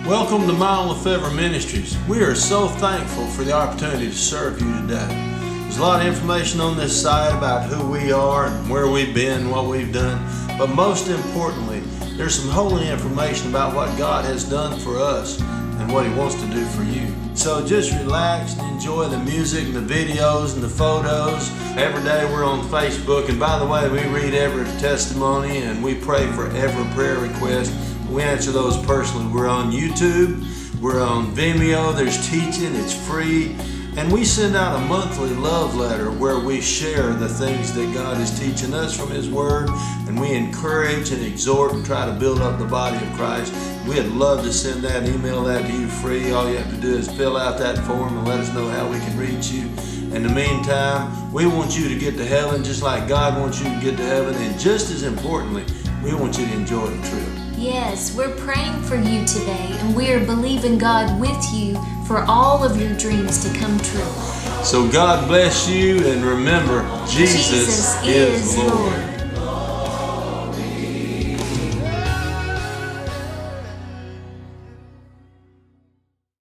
Welcome to Mile Lefevre Ministries. We are so thankful for the opportunity to serve you today. There's a lot of information on this site about who we are and where we've been, what we've done, but most importantly, there's some holy information about what God has done for us and what He wants to do for you. So just relax and enjoy the music and the videos and the photos. Every day we're on Facebook, and by the way, we read every testimony and we pray for every prayer request. We answer those personally. We're on YouTube, we're on Vimeo, there's teaching, it's free. And we send out a monthly love letter where we share the things that God is teaching us from His Word, and we encourage and exhort and try to build up the body of Christ. We'd love to send that, email that to you free. All you have to do is fill out that form and let us know how we can reach you. In the meantime, we want you to get to heaven just like God wants you to get to heaven, and just as importantly, we want you to enjoy the trip. Yes, we're praying for you today, and we are believing God with you for all of your dreams to come true. So God bless you, and remember, Jesus is Lord.